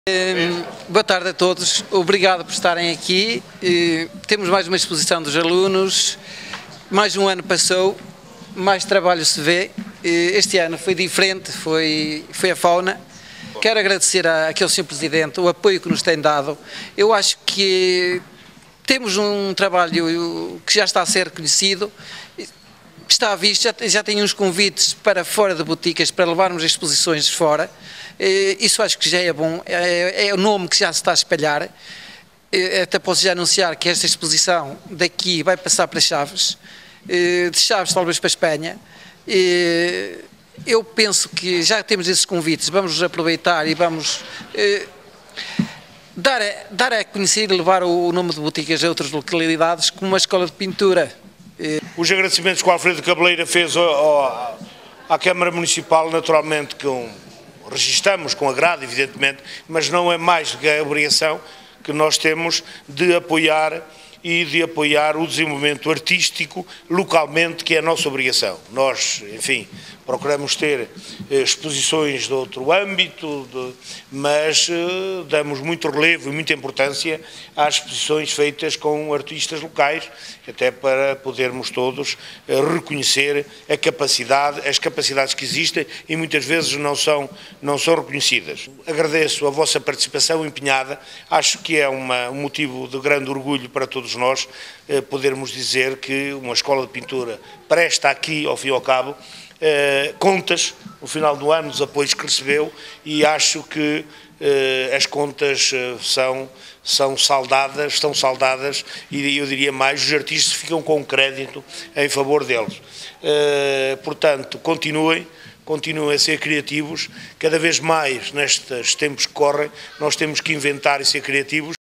Boa tarde a todos, obrigado por estarem aqui. Temos mais uma exposição dos alunos, mais um ano passou, mais trabalho se vê. Este ano foi diferente, foi a fauna. Quero agradecer àquele Sr. Presidente o apoio que nos tem dado. Eu acho que temos um trabalho que já está a ser conhecido, está à vista, já tem uns convites para fora de boticas, para levarmos exposições de fora. Isso acho que já é bom, é o nome que já se está a espalhar. Até posso já anunciar que esta exposição daqui vai passar para Chaves, de Chaves talvez para Espanha. Eu penso que já temos esses convites, vamos nos aproveitar e vamos dar a conhecer e levar o nome de boticas a outras localidades, como uma escola de pintura. Os agradecimentos que o Alfredo Cabeleira fez à Câmara Municipal, naturalmente, que registamos com agrado, evidentemente, mas não é mais do que a obrigação que nós temos de apoiar o desenvolvimento artístico localmente, que é a nossa obrigação. Nós, enfim, procuramos ter exposições de outro âmbito, mas damos muito relevo e muita importância às exposições feitas com artistas locais, até para podermos todos reconhecer as capacidades que existem e muitas vezes não são reconhecidas. Agradeço a vossa participação empenhada, acho que é um motivo de grande orgulho para todos nós podermos dizer que uma escola de pintura presta aqui, ao fim e ao cabo, contas no final do ano, os apoios que recebeu, e acho que as contas estão saldadas e eu diria mais, os artistas ficam com crédito em favor deles. Portanto, continuem a ser criativos, cada vez mais nestes tempos que correm, nós temos que inventar e ser criativos.